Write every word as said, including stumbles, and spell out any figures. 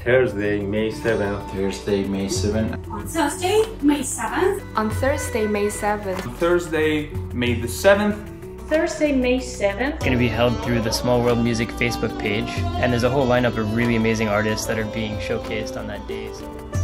Thursday, May seventh. Thursday, May seventh. On Thursday, May seventh. On Thursday, May seventh. Thursday, May the seventh. Thursday, May seventh. It's going to be held through the Small World Music Facebook page, and there's a whole lineup of really amazing artists that are being showcased on that day. So.